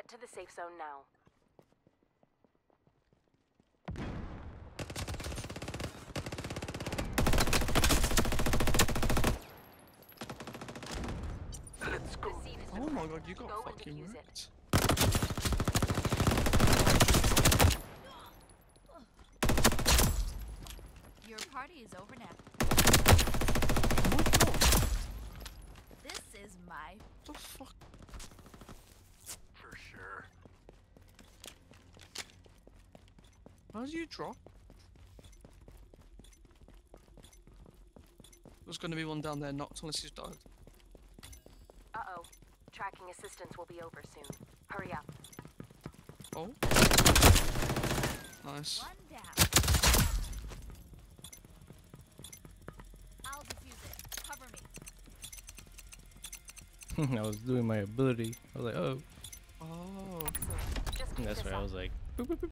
Get to the safe zone now. Let's go. Oh my god, you got Go and fucking defuse it. wrecked. Your party is over now. Oh my god, This is my what the fuck? For sure. How do you drop? There's gonna be one down there knocked unless he's died. Uh-oh. Tracking assistance will be over soon. Hurry up. Oh. Nice. one down. I'll defuse it. Cover me. I was doing my ability. I was like, oh. Oh. Excellent. Just keep And that's this where I up. was like, boop, boop, boop.